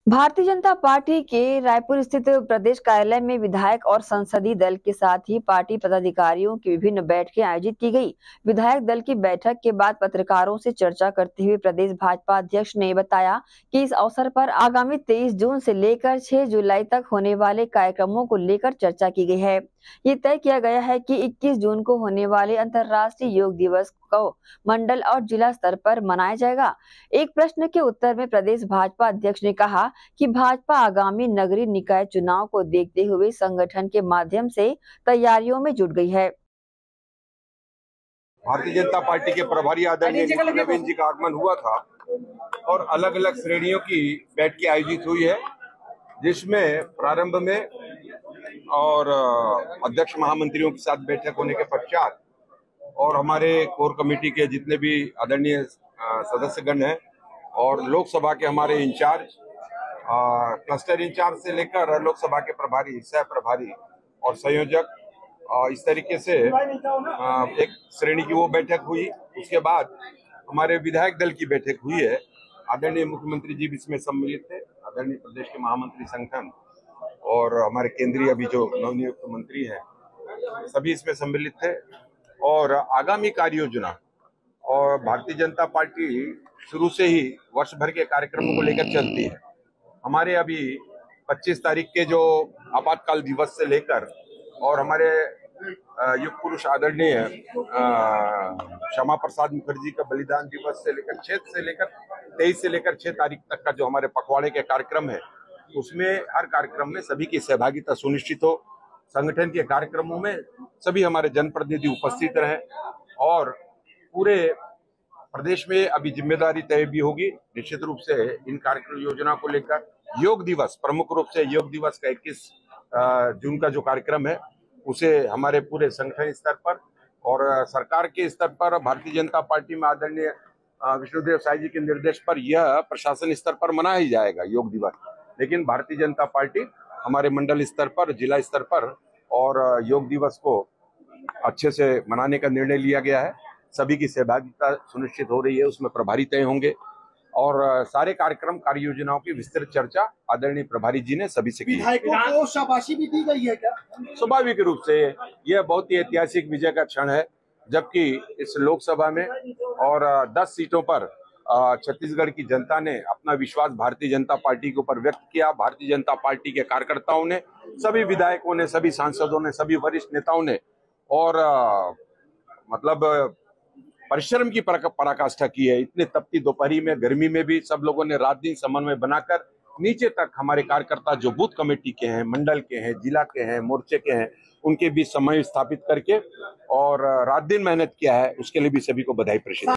Bharatiya Janata party के रायपुर स्थित प्रदेश कार्यालय में विधायक और संसदीय दल के साथ ही पार्टी पदाधिकारियों की विभिन्न बैठकें आयोजित की गई। विधायक दल की बैठक के बाद पत्रकारों से चर्चा करते हुए प्रदेश भाजपा अध्यक्ष ने बताया कि इस अवसर पर आगामी 23 जून से लेकर 6 जुलाई तक होने वाले कार्यक्रमों को लेकर चर्चा की गई है। ये तय किया गया है कि 21 जून को होने वाले अंतर्राष्ट्रीय योग दिवस को मंडल और जिला स्तर पर मनाया जाएगा। एक प्रश्न के उत्तर में प्रदेश भाजपा अध्यक्ष ने कहा कि भाजपा आगामी नगरीय निकाय चुनाव को देखते हुए संगठन के माध्यम से तैयारियों में जुट गई है। भारतीय जनता पार्टी के प्रभारी आदरणीय नवीन जी का आगमन हुआ था और अलग अलग श्रेणियों की बैठकें आयोजित हुई है, जिसमें प्रारंभ में और अध्यक्ष महामंत्रियों के साथ बैठक होने के पश्चात और हमारे कोर कमेटी के जितने भी आदरणीय सदस्यगण हैं और लोकसभा के हमारे इंचार्ज, क्लस्टर इंचार्ज से लेकर लोकसभा के प्रभारी, सह प्रभारी और संयोजक, इस तरीके से एक श्रेणी की वो बैठक हुई। उसके बाद हमारे विधायक दल की बैठक हुई है। आदरणीय मुख्यमंत्री जी भी इसमें सम्मिलित थे, आदरणीय प्रदेश के महामंत्री संगठन और हमारे केंद्रीय अभी जो नवनियुक्त मंत्री हैं सभी इसमें सम्मिलित थे। और आगामी कार्य योजना और भारतीय जनता पार्टी शुरू से ही वर्ष भर के कार्यक्रमों को लेकर चलती है। हमारे अभी 25 तारीख के जो आपातकाल दिवस से लेकर और हमारे युग पुरुष आदरणीय श्यामा प्रसाद मुखर्जी का बलिदान दिवस से लेकर 23 से लेकर 6 तारीख तक का जो हमारे पखवाड़े के कार्यक्रम है, उसमें हर कार्यक्रम में सभी की सहभागिता सुनिश्चित हो। संगठन के कार्यक्रमों में सभी हमारे जनप्रतिनिधि उपस्थित रहें और पूरे प्रदेश में अभी जिम्मेदारी तय भी होगी निश्चित रूप से इन कार्यक्रम योजना को लेकर। योग दिवस, प्रमुख रूप से योग दिवस का 21 जून का जो कार्यक्रम है उसे हमारे पूरे संगठन स्तर पर और सरकार के स्तर पर भारतीय जनता पार्टी में आदरणीय विष्णुदेव साई जी के निर्देश पर यह प्रशासन स्तर पर मनाया ही जाएगा योग दिवस। लेकिन भारतीय जनता पार्टी हमारे मंडल स्तर पर, जिला स्तर पर और योग दिवस को अच्छे से मनाने का निर्णय लिया गया है। सभी की सहभागिता सुनिश्चित हो रही है, उसमें प्रभारी तय होंगे और सारे कार्यक्रम, कार्य योजनाओं की विस्तृत चर्चा आदरणीय प्रभारी जी ने सभी से की। विधायकों को शाबाशी भी दी गई है क्या? स्वाभाविक रूप से यह बहुत ही ऐतिहासिक विजय का क्षण है, जबकि इस लोकसभा में और 10 सीटों पर छत्तीसगढ़ की जनता ने अपना विश्वास भारतीय जनता पार्टी के ऊपर व्यक्त किया। भारतीय जनता पार्टी के कार्यकर्ताओं ने, सभी विधायकों ने, सभी सांसदों ने, सभी वरिष्ठ नेताओं ने और मतलब परिश्रम की पराकाष्ठा की है। इतने तपती दोपहरी में, गर्मी में भी सब लोगों ने रात दिन समन्वय बनाकर नीचे तक हमारे कार्यकर्ता जो बूथ कमेटी के हैं, मंडल के हैं, जिला के हैं, मोर्चे के हैं, उनके बीच समन्वय स्थापित करके और रात दिन मेहनत किया है, उसके लिए भी सभी को बधाई प्रशंसा।